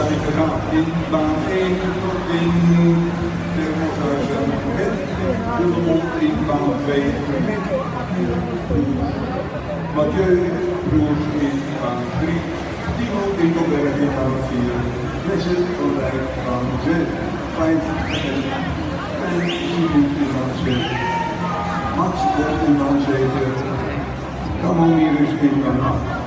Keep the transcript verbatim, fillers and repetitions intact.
Rijke gaat in baan één in Termoshuizen het Boelemond in baan twee. Mathieu Broers in baan drie, Timo Dinkelberg in baan vier, Messen van Rijk baan zes, vijf en Simon in baan zes, Max Bol in baan zeven, Ramon Mirus in baan acht.